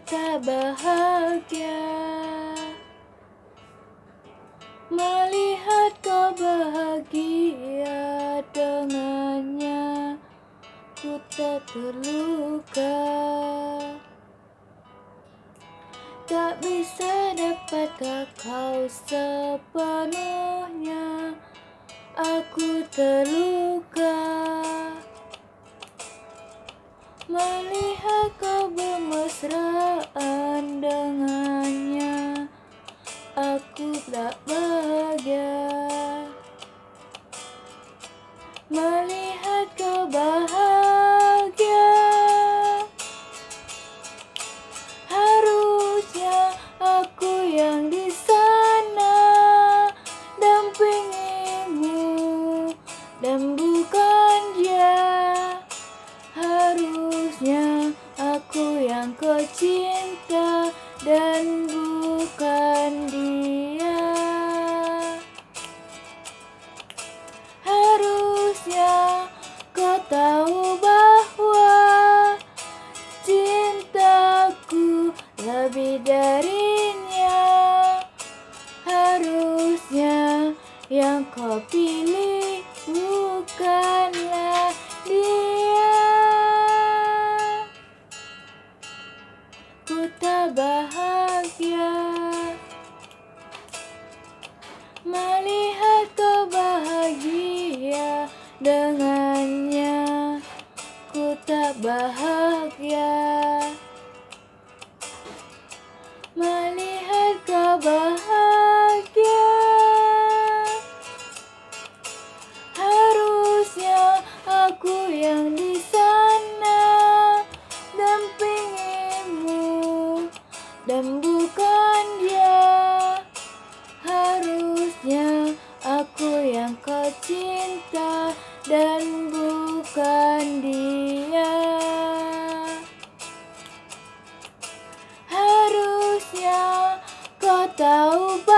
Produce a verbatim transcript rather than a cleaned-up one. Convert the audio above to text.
tak bahagia melihat kau bahagia dengannya. Ku tak terluka, tak bisa dapatkah kau sepenuhnya. Aku terluka melihat kau bermesraan dengannya. Aku tak bahagia melihat kau bahagia. Harusnya aku yang di sana dampingimu dan bukan dia. Harusnya aku yang kau cinta dan bukan dia. Harusnya kau tahu bahwa cintaku lebih darinya. Harusnya yang kau pilih bukanlah dia. Ku tak bahagia melihat kau bahagia dengannya. Ku tak bahagia melihat kau bahagia. Harusnya aku yang di sana dampingimu dan bukan dia. Harusnya aku yang kau cinta dan bukan dia. Harusnya kau tahu